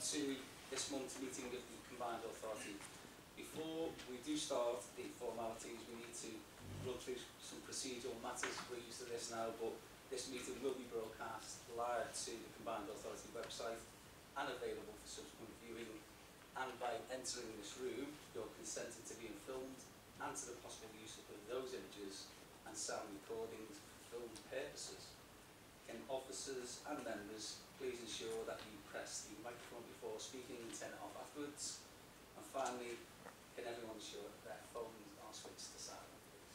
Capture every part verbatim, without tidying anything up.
to this month's meeting of the Combined Authority. Before we do start the formalities, we need to run through some procedural matters. We're used to this now, but this meeting will be broadcast live to the Combined Authority website and available for subsequent viewing. And by entering this room, you're consenting to being filmed and to the possible use of those images and sound recordings for film purposes. Can officers and members please ensure that you press the microphone before speaking and turn it off afterwards? And finally, can everyone ensure that their phones are switched to silent, please?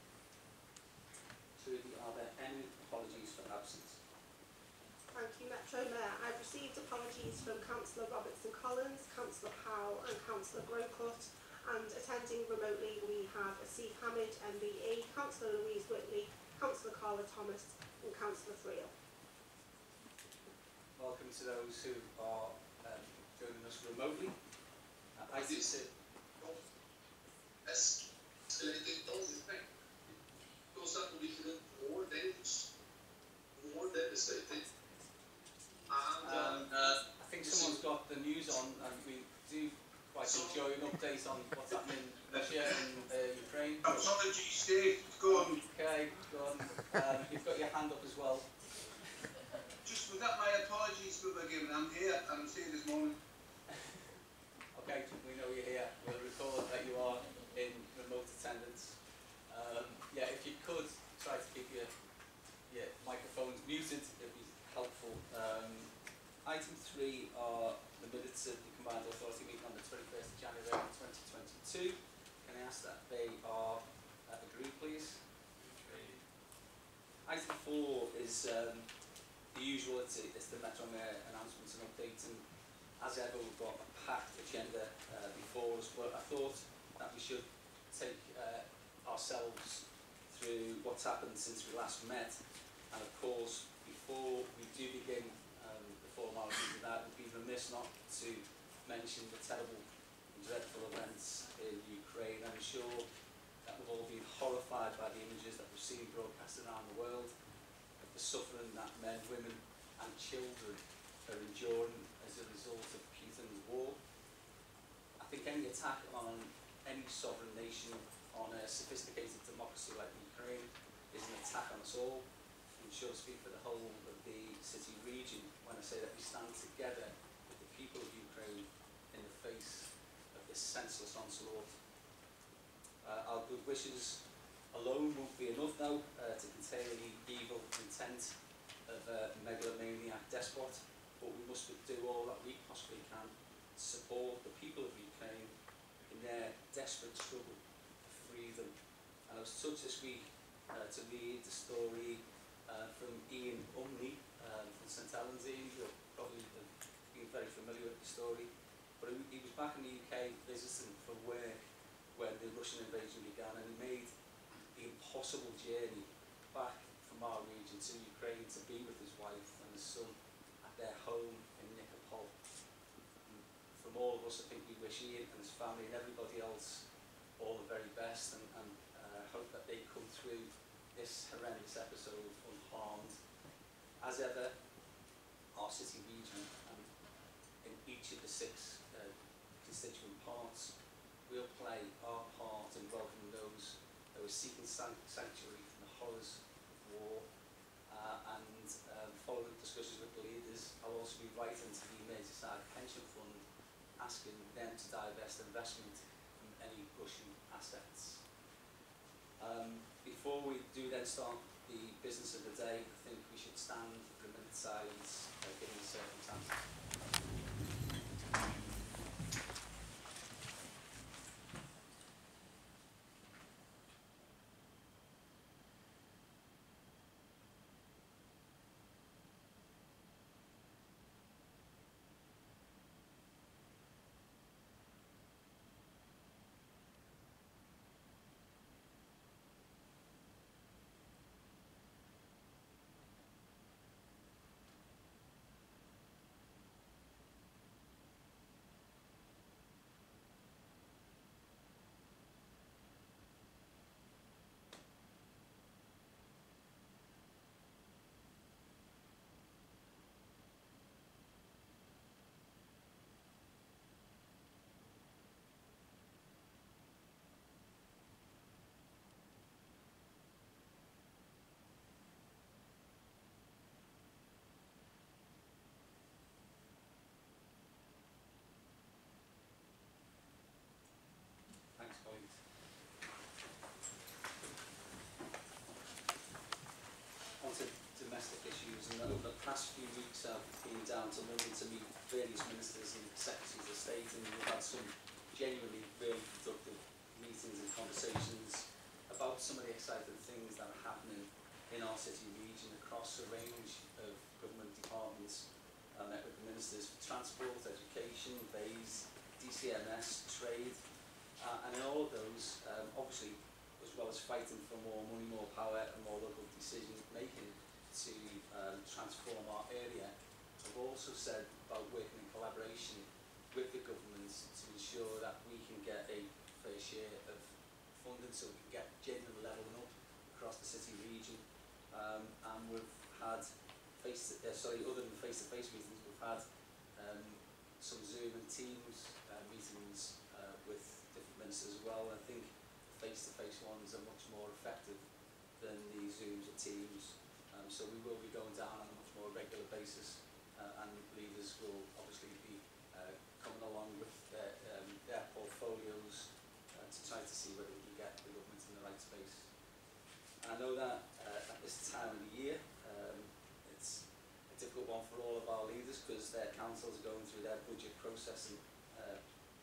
Trudy, are there any apologies for absence? Thank you, Metro Mayor. I've received apologies from Councillor Robertson Collins, Councillor Powell and Councillor Grocott, and attending remotely we have Asif Hamid, M B E, Councillor Louise Whitley, Councillor Carla Thomas and Councillor Friel. Welcome to those who are um, joining us remotely. Uh, I do sit. Escalating all the thing. Because that will be even more dangerous, more devastating. And um, uh, I think someone's got the news on, and we do quite enjoy an update on what's happening in Russia and uh, Ukraine. apologies, Steve. Go on. Okay, go on. Um, you've got your hand up as well. Just without my apologies for the given, I'm here. I'm here this morning. Okay, we know you're here. We'll record that you are in remote attendance. Um, yeah, if you could try to keep your, your microphones muted, it'd be helpful. Um, item three are the minutes of the Combined Authority meeting on the twenty-first of January twenty twenty-two. Can I ask that they are uh, agreed, please? Agreed. Item four is um, the usual, it's, it's the Metro Mayor announcements and updates, and as ever we've got a packed agenda uh, before us, but I thought that we should take uh, ourselves through what's happened since we last met, and of course before we do begin um, the formalities of that, we'd be remiss not to mention the terrible and dreadful events in Ukraine. I'm sure that we've all been horrified by the images that we've seen broadcast around the world of the suffering that men, women and children are enduring as a result of Putin's war. I think any attack on any sovereign nation, on a sophisticated democracy like Ukraine, is an attack on us all. I'm sure I speak for the whole of the city region when I say that we stand together with the people of Ukraine in the face of this senseless onslaught. Uh, our good wishes alone won't be enough now uh, to contain the evil intent of a megalomaniac despot, but we must do all that we possibly can to support the people of Ukraine in their desperate struggle for freedom. And I was touched this week uh, to read the story uh, from Ian Umney um, from St Helens. You'll probably have been very familiar with the story, but he was back in the U K visiting for work when the Russian invasion began, and he made the impossible journey back from our region to Ukraine to be with his wife and his son at their home in Nikopol. And from all of us, I think we wish Ian and his family and everybody else all the very best, and, and uh, hope that they come through this horrendous episode unharmed. As ever, our city region and in each of the six uh, constituent parts, we'll play our part in welcoming those who are seeking sanctuary from the horrors of war, uh, and um, following discussions with the leaders, I'll also be writing to the Merseyside Pension Fund asking them to divest investment from any Russian assets. Um, before we do then start the business of the day, I think we should stand for a minute's silence uh, given the circumstances. down to London to meet various ministers and secretaries of state, and we've had some genuinely really productive meetings and conversations about some of the exciting things that are happening in our city region across a range of government departments. I met with the ministers for transport, education, bays, D C M S, trade, uh, and in all of those, um, obviously, as well as fighting for more money, more power and more local decision making to um, transform our area, I've also said about working in collaboration with the governments to ensure that we can get a fair share of funding so we can get genuine levelling up across the city region. Um, and we've had face uh, sorry, other than face-to-face meetings, we've had um, some Zoom and Teams uh, meetings uh, with different ministers as well. I think face-to-face ones are much more effective than the Zooms or Teams. Um, so we will be going down on a much more regular basis, uh, and leaders will obviously be uh, coming along with their, um, their portfolios uh, to try to see whether we can get the government in the right space. And I know that uh, at this time of the year, um, it's a difficult one for all of our leaders because their councils are going through their budget processing, uh,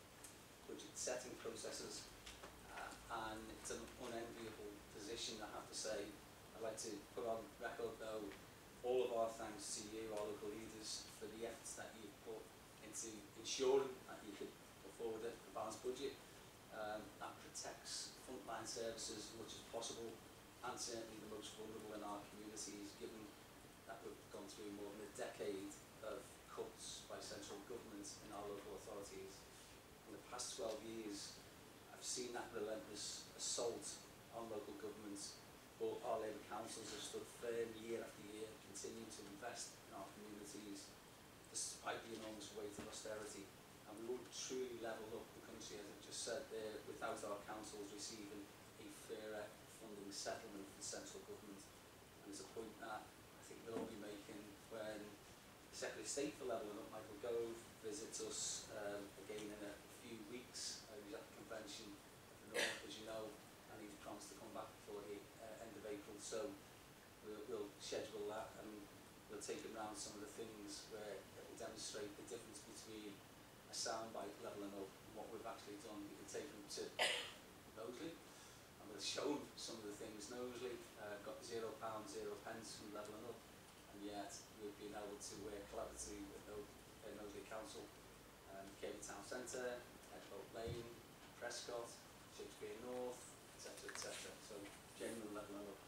budget setting processes, uh, and it's an unenviable position, I have to say. I'd like to put on record, though, all of our thanks to you, our local leaders, for the efforts that you've put into ensuring that you could put forward a balanced budget um, that protects frontline services as much as possible, and certainly the most vulnerable in our communities, given that we've gone through more than a decade of cuts by central government in our local authorities. In the past twelve years, I've seen that relentless assault on local governments, but our Labour councils have stood firm year after year, continuing to invest in our communities despite the enormous weight of austerity. And we won't truly level up the country, as I've just said there, without our councils receiving a fairer funding settlement from central government. And it's a point that I think we'll all be making when the Secretary of State for Levelling Up, Michael Gove, visits us um, again in a few weeks. Uh, he's at the convention of the North, as you know, and he's promised to come back before the uh, end of April. So we'll, we'll schedule that, and we'll take him around some of the things where it will demonstrate the difference between a soundbite levelling up and what we've actually done. We can take him to Knowsley, and we'll show him some of the things. Knowsley uh, got zero pounds, zero pence from levelling up, and yet we've been able to work collaboratively with the uh, Knowsley Council, um, Cable Town Centre, Edbolt Lane, Prescott, Shakespeare North, et cetera, et cetera. So genuine levelling up.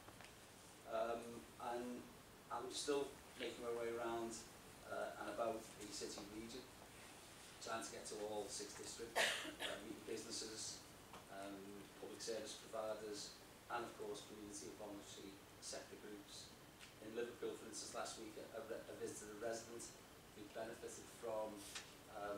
Um, and I'm still making my way around uh, and about the city region, trying to get to all six districts, uh, meeting businesses, um, public service providers, and of course community and voluntary sector groups. In Liverpool, for instance, last week I, I visited a resident who benefited from, um,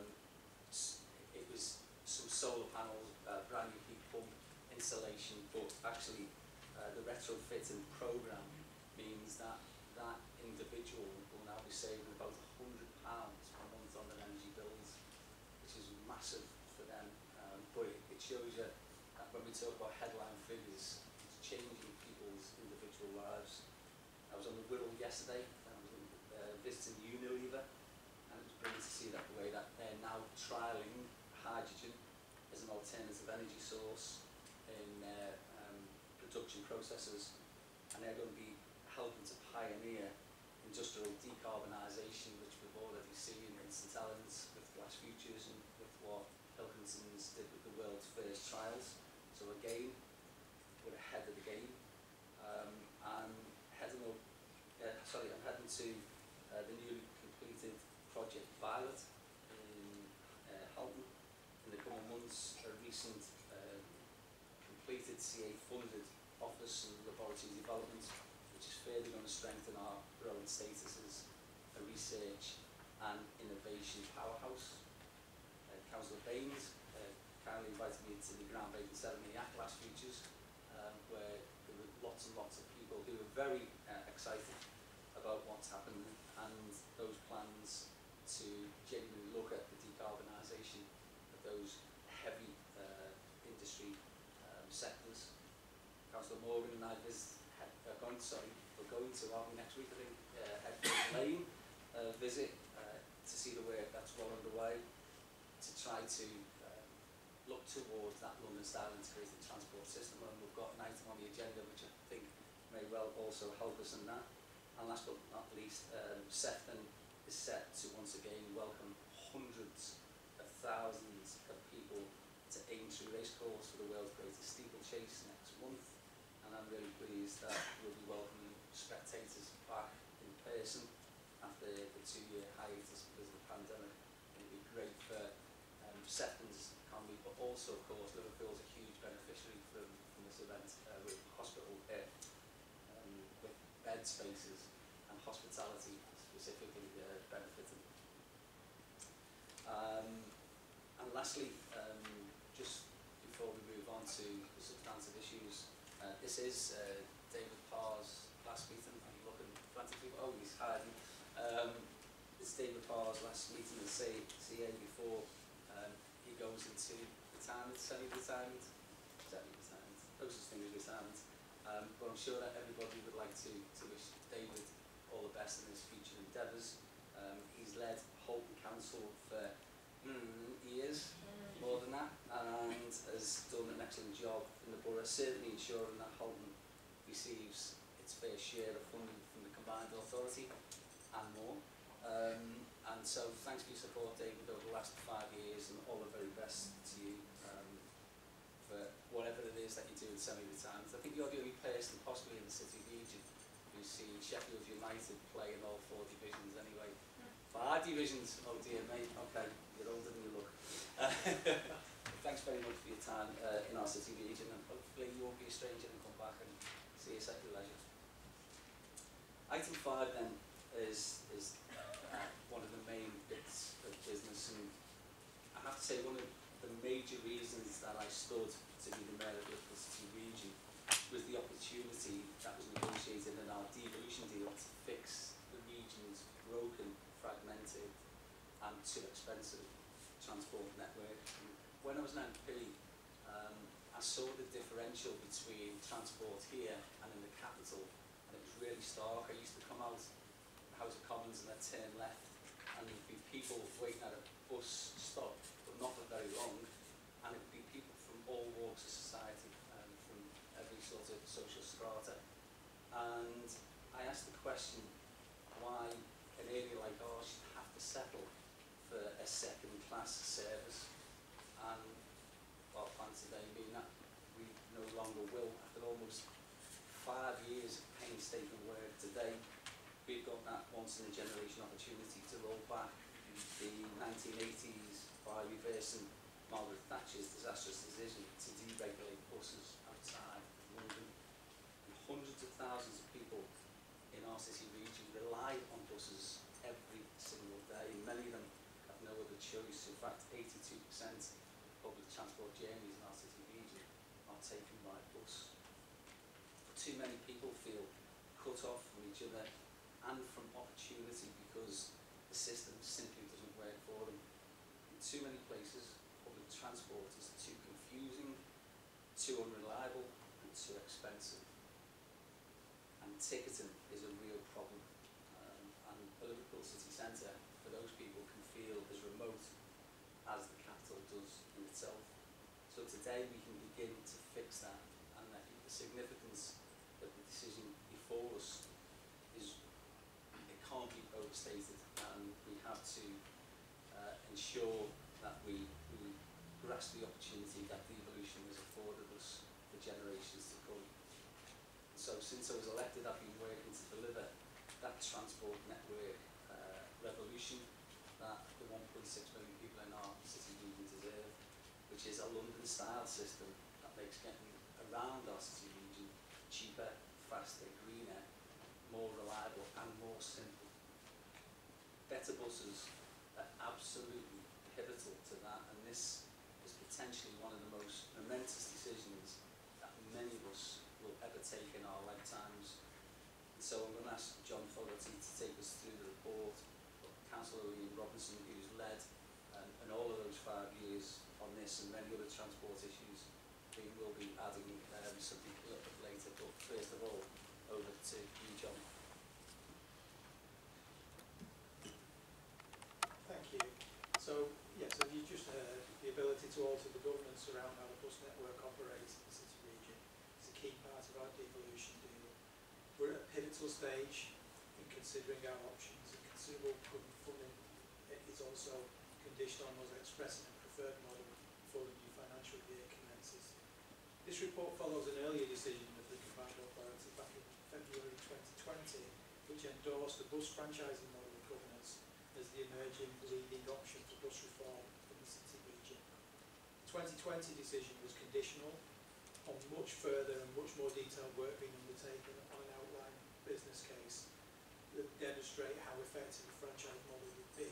it was some solar panels, uh, brand new heat pump installation, but actually uh, the retrofitting programme means that that individual will now be saving about one hundred pounds per month on their energy bills, which is massive for them. Um, but it, it shows you that when we talk about headline figures, it's changing people's individual lives. I was on the Wirral yesterday, and I was uh, visiting Unilever, and it was brilliant to see that the way that they're now trialling hydrogen as an alternative energy source in their um, production processes, and they're going to be helping to pioneer industrial decarbonisation, which we've already seen in St Helens with Glass Futures and with what Pilkington's did with the world's first trials. So again, we're ahead of the game. Um, and heading up, uh, sorry, I'm heading to uh, the newly completed Project Violet in uh, Halton in the coming months. A recent um, completed C A funded office and laboratory development, which is further going to strengthen our growing status as a research and innovation powerhouse. Uh, Councillor Baines uh, kindly invited me to the groundbreaking ceremony at Glass Futures, um, where there were lots and lots of people who were very uh, excited about what's happened and those plans to genuinely look at the decarbonisation of those heavy uh, industry um, sectors. Councillor Morgan and I visit, uh, going, sorry, we're going to, are we next week, I think, uh, Headford Lane uh, visit uh, work that's well underway to try to um, look towards that London-style integrated transport system, and we've got an item on the agenda which I think may well also help us in that. And last but not least, um, Sefton is set to once again welcome hundreds of thousands of people to Aintree Racecourse for the world's greatest steeplechase next month, and I'm really pleased that we'll be welcoming spectators back in person after the two-year hiatus because of the pandemic. It'll be great for um, Sefton's economy, but also, of course, Liverpool's a huge beneficiary from, from this event uh, with hospital, uh, um, with bed spaces and hospitality specifically uh, benefiting. Um, and lastly, um, just before we move on to the substantive issues, uh, this is uh, David Parr's last meeting. I'm looking frantically, oh, he's hiding. Um, it's David Parr's last meeting as C A before um, he goes into retirement, semi-retirement, semi-retirement, closest thing is retirement. Um, but I'm sure that everybody would like to, to wish David all the best in his future endeavours. Um, he's led Holton Council for mm, years, more than that, and has done an excellent job in the borough, certainly ensuring that Holton receives its fair share of funding from the Combined Authority and more. Um, and so thanks for your support, David, over the last five years, and all the very best to you um, for whatever it is that you do in semi-retirement. I think you're the only person possibly in the City Region who's seen Sheffield United play in all four divisions anyway. Five divisions, oh dear mate, okay, you're older than you look. Thanks very much for your time uh, in our City Region, and hopefully you won't be a stranger and come back and see us at your leisure. Item five then is, is uh, one of the main bits of business, and I have to say one of the major reasons that I stood to be the Mayor of the Liverpool City Region was the opportunity that was negotiated in our devolution deal to fix the region's broken, fragmented and too expensive transport network. And when I was an M P, um, I saw the differential between transport here and in the capital, and it was really stark. I used to come out the House of Commons and I'd turn left, and there'd be people waiting at a bus stop, but not for very long, and it would be people from all walks of society, um, from every sort of social strata. And I asked the question why an area like ours should have to settle for a second-class service, and well, fancy they mean that we no longer will. After almost five years of painstaking work today, we've got that once-in-a-generation opportunity to roll back the nineteen eighties by reversing Margaret Thatcher's disastrous decision to deregulate buses outside London. And hundreds of thousands of people in our city region rely on buses every single day. Many of them have no other choice. In fact, eighty-two percent of public transport journeys in our city region are taken by bus. Too many people feel cut off from each other and from opportunity because the system simply doesn't work for them. In too many places, public transport is too confusing, too unreliable and too expensive. And ticketing is a real problem. Um, and the Liverpool city centre, for those people, can feel as remote as the capital does in itself. So today we can begin to fix that, and I think the significance of the decision before us is, it can't be overstated, and we have to uh, ensure that we, we grasp the opportunity that devolution has afforded us for generations to come. So since I was elected, I've been working to deliver that transport network uh, revolution that the one point six million people in our city region deserve, which is a London-style system that makes getting around our city region cheaper, faster, greener, more reliable and more simple. Better buses are absolutely pivotal to that, and this is potentially one of the most momentous decisions that many of us will ever take in our lifetimes. And so I'm going to ask John Fogarty to take us through the report, but Councillor Ian Robinson, who's led um, in all of those five years on this and many other transport issues, we will be adding um, something a little bit later. But first of all, over to you, John. Thank you. around how the bus network operates in the city region is a key part of our devolution deal. We're at a pivotal stage in considering our options, and considerable government funding is also conditioned on us expressing a preferred model before the new financial year commences. This report follows an earlier decision of the Combined Authority back in February twenty twenty, which endorsed the bus franchising model of governance as the emerging leading option for bus reform in the city region. The twenty twenty decision was conditional on much further and much more detailed work being undertaken on an outline business case that would demonstrate how effective a franchise model would be.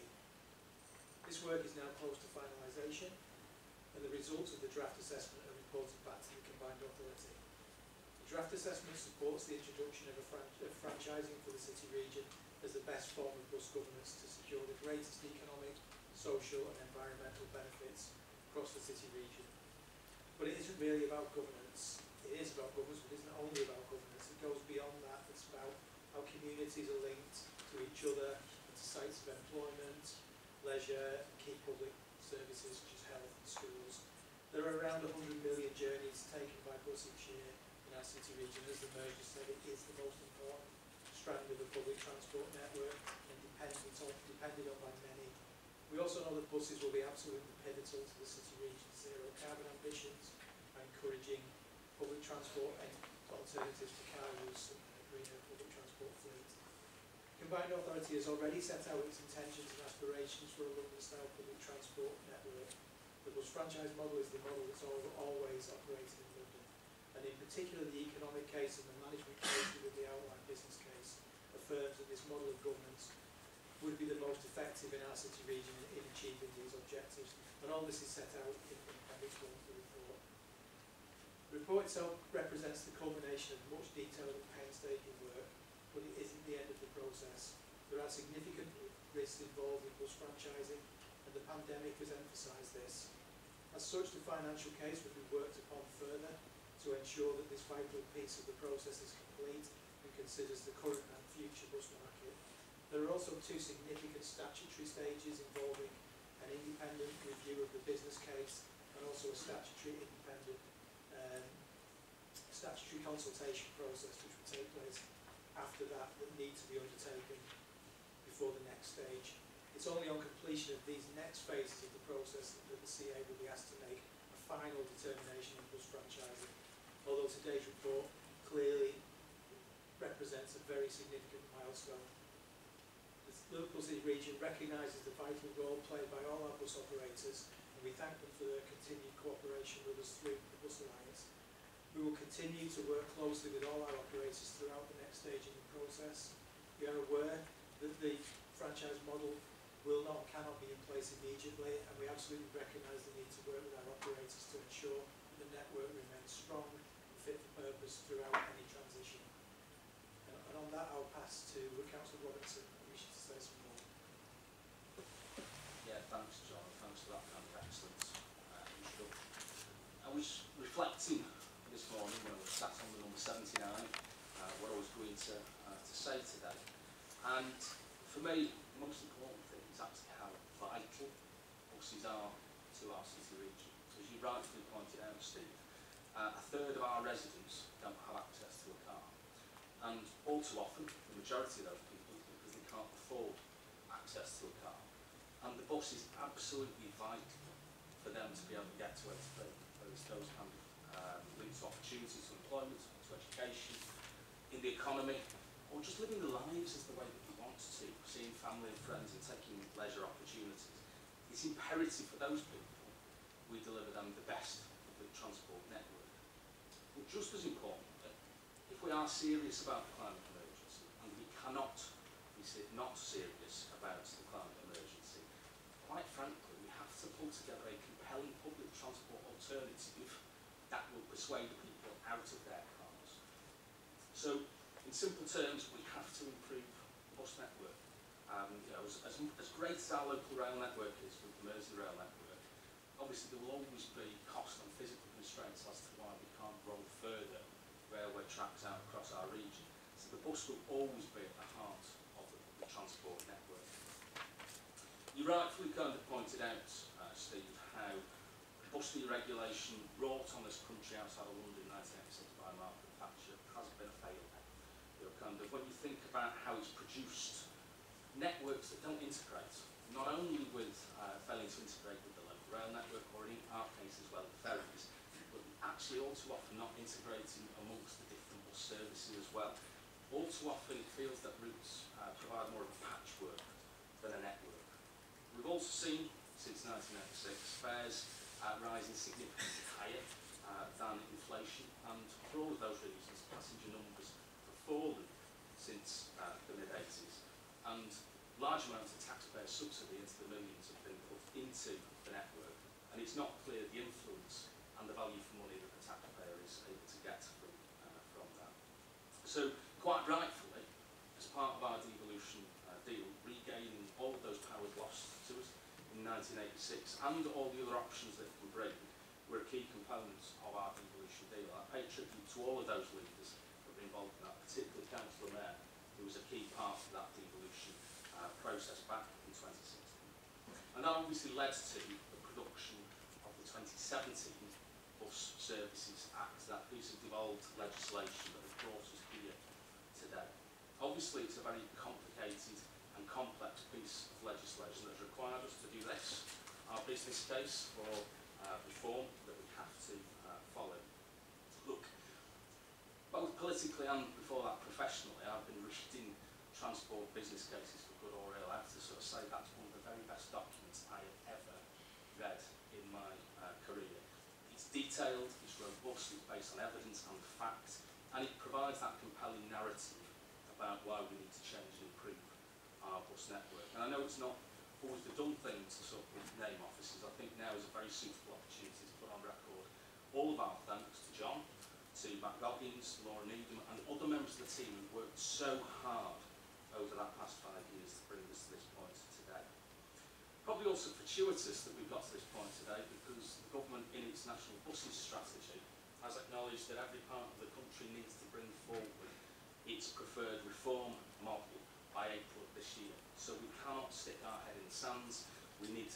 This work is now close to finalisation, and the results of the draft assessment are reported back to the Combined Authority. The draft assessment supports the introduction of, a fran of franchising for the city region as the best form of bus governance to secure the greatest economic, social and environmental benefits across the city region. But it isn't really about governance. It is about governance, but it isn't only about governance. It goes beyond that. It's about how communities are linked to each other, to sites of employment, leisure, and key public services such as health and schools. There are around one hundred million journeys taken by bus each year in our city region. As the merger said, it is the most important strand of the public transport network and dependent on, depended on by many. We also know that buses will be absolutely pivotal to the city region's zero carbon ambitions by encouraging public transport and alternatives to car use and a greener public transport fleet. The Combined Authority has already set out its intentions and aspirations for a London-style public transport network. The bus franchise model is the model that's always operated in London, and in particular the economic case and the management case within the outline business case affirms that this model of governance would be the most effective in our city region in achieving these objectives, and all this is set out in Appendix one of the report. The report itself represents the culmination of much detailed and painstaking work, but it isn't the end of the process. There are significant risks involved in bus franchising, and the pandemic has emphasised this. As such, the financial case will be worked upon further to ensure that this vital piece of the process is complete and considers the current and future bus market. There are also two significant statutory stages involving an independent review of the business case and also a statutory independent um, statutory consultation process which will take place after that that need to be undertaken before the next stage. It's only on completion of these next phases of the process that the C A will be asked to make a final determination on bus franchising, although today's report clearly represents a very significant milestone. The Liverpool City Region recognises the vital role played by all our bus operators, and we thank them for their continued cooperation with us through the Bus Alliance. We will continue to work closely with all our operators throughout the next stage in the process. We are aware that the franchise model will not and cannot be in place immediately, and we absolutely recognise the need to work with our operators to ensure that the network remains strong and fit for purpose throughout any transition. And, and on that, I'll pass to Councillor Robertson. Say some more. Yeah, thanks, John. Thanks for that kind of excellent uh, introduction. I was reflecting this morning when I was sat on the number seventy-nine, uh, what I was going to, uh, to say today. And for me, the most important thing is actually how vital buses are to our city region. As you rightfully pointed out, Steve, uh, a third of our residents don't have access to a car. And all too often, the majority of those people can't afford access to a car, and the bus is absolutely vital for them to be able to get to where to be, whether it's those kind of um, linked to opportunities, to employment, to education, in the economy, or just living their lives as the way that they want to, seeing family and friends and taking leisure opportunities. It's imperative for those people we deliver them the best public transport network. But just as importantly, if we are serious about the climate emergency, and we cannot not serious about the climate emergency, quite frankly, we have to pull together a compelling public transport alternative that will persuade people out of their cars. So, in simple terms, we have to improve the bus network. Um, you know, as, as, as great as our local rail network is with the Mersey rail network, obviously there will always be cost and physical constraints as to why we can't roll further railway tracks out across our region. So the bus will always be at the heart transport network. You rightfully kind of pointed out, uh, Steve, how bus deregulation wrought on this country outside of London in nineteen eighty-six by Margaret Thatcher has been a failure. You know, kind of when you think about how it's produced networks that don't integrate, not only with uh, failing to integrate with the local rail network, or in our case as well, the ferries, but actually all too often not integrating amongst the different bus services as well. All too often it feels that routes uh, provide more of a patchwork than a network. We've also seen, since nineteen eighty-six, fares uh, rising significantly higher uh, than inflation, and for all of those reasons, passenger numbers have fallen since uh, the mid eighties, and large amounts of taxpayer subsidy into the millions have been put into the network, and it's not clear the influence and the value for money that the taxpayer is able to get from, uh, from that. So, quite rightfully, as part of our devolution uh, deal, regaining all of those powers lost to us in nineteen eighty-six and all the other options that it can bring were a key component of our devolution deal. I pay tribute to all of those leaders that were involved in that, particularly Councillor Mayor, who was a key part of that devolution uh, process back in twenty sixteen. And that obviously led to the production of the twenty seventeen Bus Services Act, that piece of devolved legislation that has brought us here today. Obviously it's a very complicated and complex piece of legislation that has required us to do this, our business case for uh, reform that we have to uh, follow. Look, both politically and before that professionally, I've been reading transport business cases for good or ill. I have to sort of say that's one of the very best documents I have ever read in my uh, career. It's detailed, it's robust, it's based on evidence and fact, and it provides that compelling narrative about why we need to change and improve our bus network. And I know it's not always the done thing to sort of name officers. I think now is a very suitable opportunity to put on record all of our thanks to John, to Matt Goggins, Laura Needham, and other members of the team who worked so hard over that past five years to bring us to this point today. Probably also fortuitous that we've got to this point today because the government in its national buses strategy has acknowledged that every part of the country needs to bring forward its preferred reform model by April of this year. So we cannot stick our head in the sands. We need to